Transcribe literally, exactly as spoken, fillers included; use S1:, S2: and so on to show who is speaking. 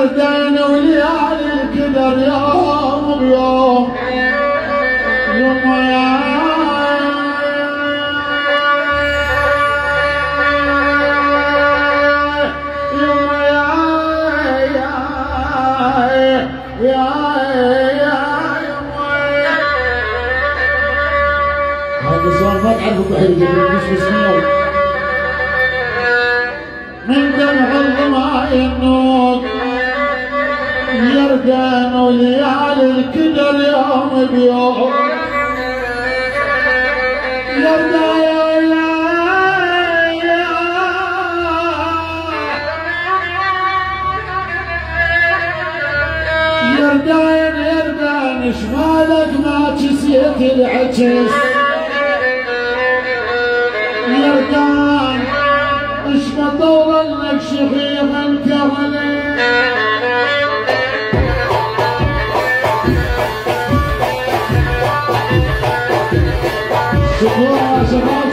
S1: يردان وليالي الكدر يوم بيوم يوم يا يوم يا يا يا هذا صار ما تعرفوا بحرجة مش مسموع من دمع الظما النور يردان وليالي الكدر يوم بيوم يردان يردان يردان شمالك ما تسيت العجز يردان اش مطول لك شيخ الكرلي شكرا يا شباب.